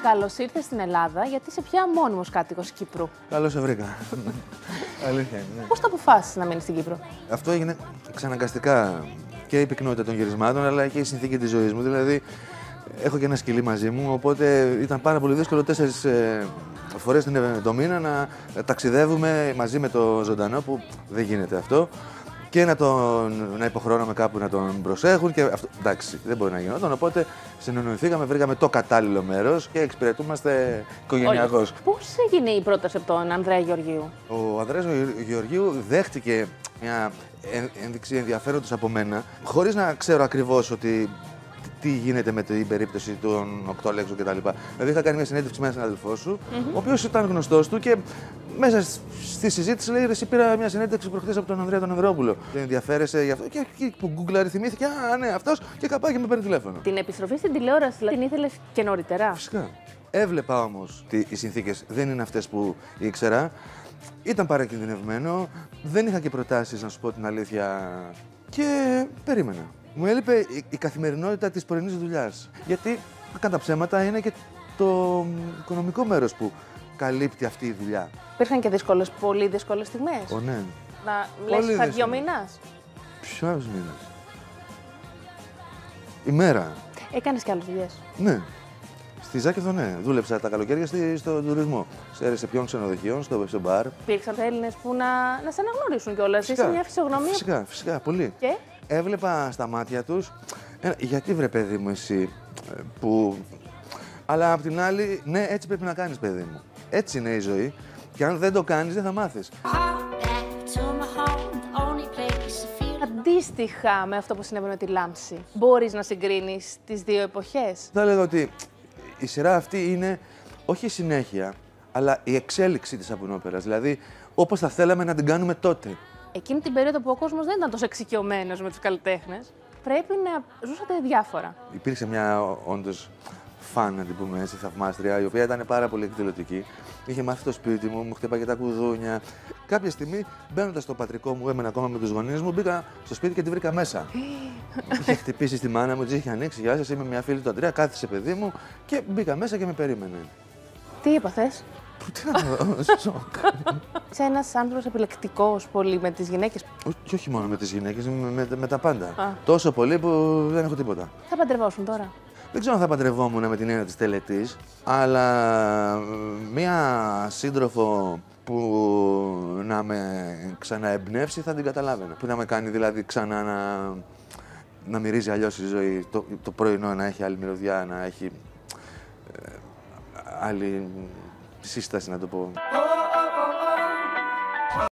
Καλώς ήρθες στην Ελλάδα, γιατί είσαι πια μόνιμος κάτοικος Κύπρου. Καλώς σε βρήκα. Αλήθεια είναι. Ναι. Πώς το αποφάσισες να μείνεις στην Κύπρο? Αυτό έγινε εξαναγκαστικά, και η πυκνότητα των γυρισμάτων, αλλά και η συνθήκη της ζωής μου. Δηλαδή, έχω και ένα σκυλί μαζί μου, οπότε ήταν πάρα πολύ δύσκολο 4 φορές το μήνα να ταξιδεύουμε μαζί με το ζωντανό, που δεν γίνεται αυτό. Και να υποχρεώναμε κάπου να τον προσέχουν και αυτό, εντάξει, δεν μπορεί να γινόταν, οπότε συνεννοηθήκαμε, βρήκαμε το κατάλληλο μέρος και εξυπηρετούμαστε οικογενειακώς. Πώς έγινε η πρόταση από τον Ανδρέα Γεωργίου? Ο Ανδρέας Γεωργίου δέχτηκε μια ένδειξη ενδιαφέροντος από μένα, χωρίς να ξέρω ακριβώς ότι τι γίνεται με την περίπτωση των 8 λέξεων κτλ. Δηλαδή, είχα κάνει μια συνέντευξη με έναν συνάδελφό σου, ο οποίος ήταν γνωστός του και μέσα στη συζήτηση λέει: εσύ πήρα μια συνέντευξη προχθές από τον Ανδρέα τον Ανδρεόπουλο. Και ενδιαφέρεσαι γι' αυτό. Και εκεί που Google θυμήθηκε: α, ναι, αυτός, και καπάκι με παίρνει τηλέφωνο. Την επιστροφή στην τηλεόραση, δηλαδή, την ήθελες και νωρίτερα? Φυσικά. Έβλεπα όμως ότι οι συνθήκες δεν είναι αυτές που ήξερα. Ήταν παρακινδυνευμένο. Δεν είχα και προτάσεις, να σου πω την αλήθεια. Και περίμενα. Μου έλειπε η καθημερινότητα της πρωινής δουλειάς. Γιατί, κατά ψέματα, είναι και το οικονομικό μέρος που καλύπτει αυτή η δουλειά. Υπήρχαν και πολύ δύσκολες στιγμές. Ναι. Να λες στα 2 μήνες. Ποιος μήνας? Ημέρα. Έκανες και άλλες δουλειές? Ναι. Στη Ζάκηθο, ναι. Δούλεψα τα καλοκαίρια στον τουρισμό. Σε ρεσεπιόν ξενοδοχείων, στο μπαρ. Υπήρξαν Έλληνες που να σε αναγνωρίσουν κιόλας. Είσαι μια φυσιογνωμία. Φυσικά, πολύ. Και? Έβλεπα στα μάτια τους, γιατί βρε παιδί μου εσύ, που... Αλλά απ' την άλλη, ναι, έτσι πρέπει να κάνεις, παιδί μου. Έτσι είναι η ζωή και αν δεν το κάνεις δεν θα μάθεις. Αντίστοιχα με αυτό που συνέβαινε με τη Λάμψη, μπορείς να συγκρίνεις τις δύο εποχές? Θα έλεγα ότι η σειρά αυτή είναι όχι η συνέχεια, αλλά η εξέλιξη της Σαπουνόπερας. Δηλαδή, όπως θα θέλαμε να την κάνουμε τότε. Εκείνη την περίοδο που ο κόσμος δεν ήταν τόσο εξοικειωμένος με τους καλλιτέχνες, πρέπει να ζούσατε διάφορα. Υπήρξε μια όντως φαν, να την πούμε έτσι, θαυμάστρια, η οποία ήταν πάρα πολύ εκδηλωτική. Είχε μάθει το σπίτι μου, μου χτύπαγε τα κουδούνια. Κάποια στιγμή, μπαίνοντας στο πατρικό μου, έμενα ακόμα με τους γονείς μου, μπήκα στο σπίτι και τη βρήκα μέσα. Είχε χτυπήσει στη μάνα μου, της είχε ανοίξει. Γεια σας, είμαι μια φίλη του Αντρέα, κάθισε παιδί μου και μπήκα μέσα και με περίμενε. Τι έπαθες? Τι να πω, σοκ. Είσαι ένας άνθρωπος επιλεκτικός πολύ με τις γυναίκες. Και όχι μόνο με τις γυναίκες, με τα πάντα. Τόσο πολύ που δεν έχω τίποτα. Θα παντρευόσουν τώρα? Δεν ξέρω αν θα παντρευόμουν με την έννοια της τελετής, αλλά μία σύντροφο που να με ξαναεμπνεύσει θα την καταλάβαινα. Που να με κάνει δηλαδή ξανά να μυρίζει αλλιώς η ζωή, το πρωινό να έχει άλλη μυρωδιά, να έχει άλλη σύσταση, να το πω.